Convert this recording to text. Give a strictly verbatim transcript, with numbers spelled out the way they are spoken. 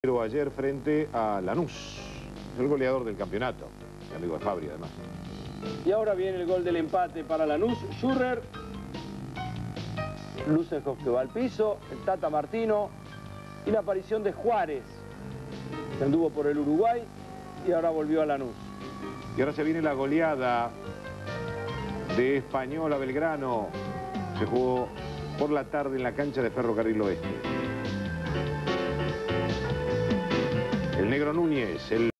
Pero ayer frente a Lanús, el goleador del campeonato, el amigo de Fabri además. Y ahora viene el gol del empate para Lanús. Schurrer, Lusenhoff que va al piso, el Tata Martino y la aparición de Juárez, que anduvo por el Uruguay y ahora volvió a Lanús. Y ahora se viene la goleada de Español a Belgrano. Se jugó por la tarde en la cancha de Ferrocarril Oeste. El Negro Núñez, el